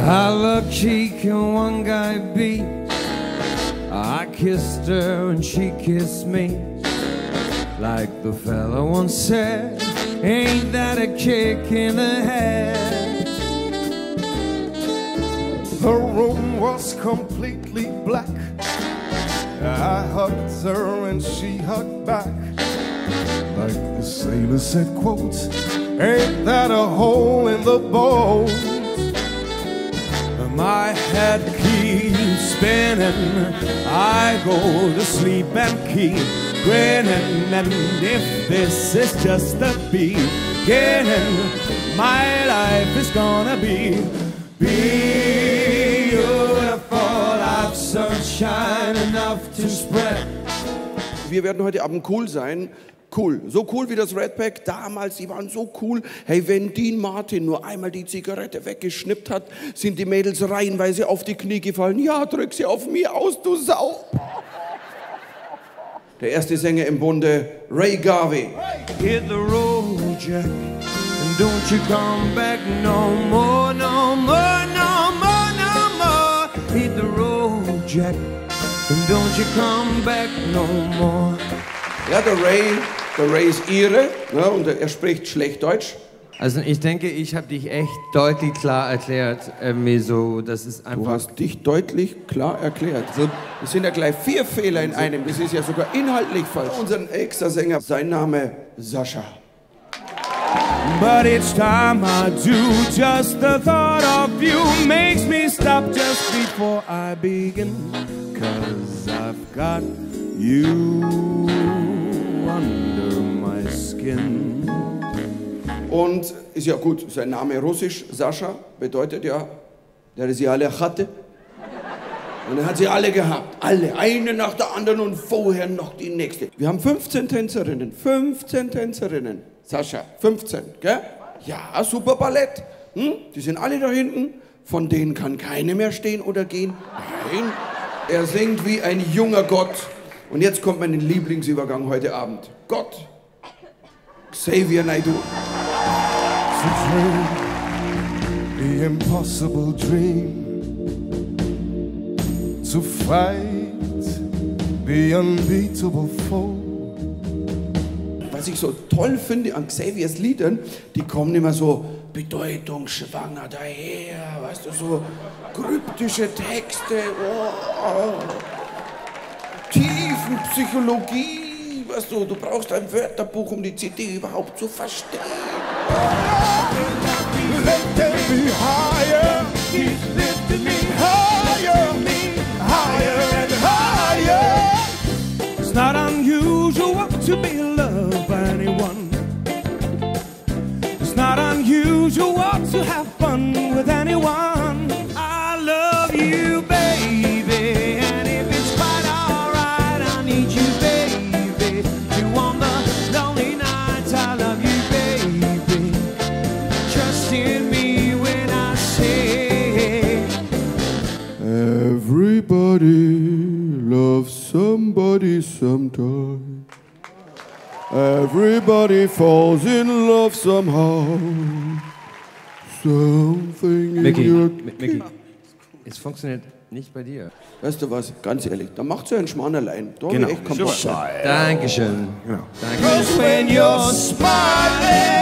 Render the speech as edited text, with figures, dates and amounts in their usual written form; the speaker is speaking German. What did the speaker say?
How lucky can one guy be? I kissed her and she kissed me. Like the fella once said, ain't that a kick in the head? The room was completely black. I hugged her and she hugged back. Like the sailor said, quote, ain't that a hole in the boat? My head keeps spinning, I go to sleep and keep grinning. And if this is just the beginning, my life is gonna be beautiful. I've sunshine enough to spread. Wir werden heute Abend cool sein. Cool. So cool wie das Red Pack damals, die waren so cool. Hey, wenn Dean Martin nur einmal die Zigarette weggeschnippt hat, sind die Mädels reihenweise auf die Knie gefallen. Ja, drück sie auf mir aus, du Sau. Der erste Sänger im Bunde, Ray Garvey. Hit the road, Jack, and don't you come back no more, no more, no more, no more. Hit the road, Jack, and don't you come back no more. Ja, der Ray ist Ire, ne, und er spricht schlecht Deutsch. Also ich denke, ich habe dich echt deutlich klar erklärt, Meso, das ist einfach... Du hast dich deutlich klar erklärt. So, das sind ja gleich 4 Fehler in einem, das ist ja sogar inhaltlich falsch. Unser nächster Sänger, sein Name Sascha. But each time I do, just the thought of you makes me stop just before I begin. 'Cause I've got you under my skin. Und ist ja gut, sein Name russisch, Sascha, bedeutet ja, der sie alle hatte. Und er hat sie alle gehabt, alle, eine nach der anderen und vorher noch die nächste. Wir haben 15 Tänzerinnen, 15 Tänzerinnen. Sascha, 15, gell? Ja, super Ballett. Die sind alle da hinten, von denen kann keine mehr stehen oder gehen. Nein, er singt wie ein junger Gott. Und jetzt kommt mein Lieblingsübergang heute Abend. Gott, Xavier Naidoo. To dream the impossible dream, to fight the unbeatable foe. Was ich so toll finde an Xaviers Liedern, die kommen immer so bedeutungsschwanger daher, weißt du, so kryptische Texte, Tiefenpsychologie, weißt du brauchst ein Wörterbuch, um die CD überhaupt zu verstehen. Let me higher, keep lifting me higher, higher and higher. It's not unusual to be loved by anyone. It's not unusual to have fun with anyone. I love you, baby, and if it's quite alright, I need you, baby. You on the lonely nights, I love you, baby. Trust in me when I say Everybody loves somebody sometime. Everybody falls in love somehow. Something in your... Micky, es funktioniert nicht bei dir. Weißt du was, ganz ehrlich, da macht so ein Schmannerlein. Da Genau. echt kaputt. Dankeschön. Genau. Dankeschön. 'Cause when you're smiling